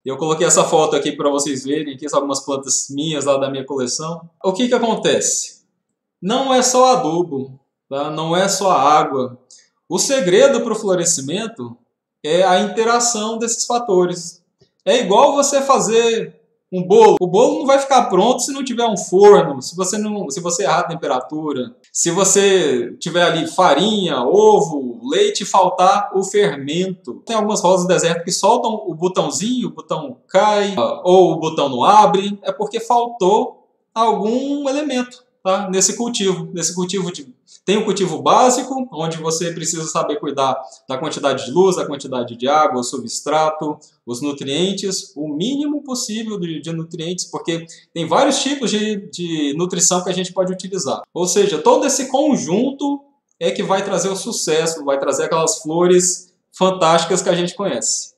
Eu coloquei essa foto aqui para vocês verem, aqui são algumas plantas minhas lá da minha coleção. O que acontece? Não é só adubo, tá? Não é só água. O segredo para o florescimento é a interação desses fatores. É igual você fazer um bolo. O bolo não vai ficar pronto se não tiver um forno, se você errar a temperatura, se você tiver ali farinha, ovo, leite e faltar o fermento. Tem algumas rosas do deserto que soltam o botãozinho, o botão cai, ou o botão não abre, é porque faltou algum elemento, tá? Nesse cultivo. Tem o cultivo básico, onde você precisa saber cuidar da quantidade de luz, da quantidade de água, o substrato, os nutrientes, o mínimo possível de nutrientes, porque tem vários tipos de nutrição que a gente pode utilizar. Ou seja, todo esse conjunto é que vai trazer o sucesso, vai trazer aquelas flores fantásticas que a gente conhece.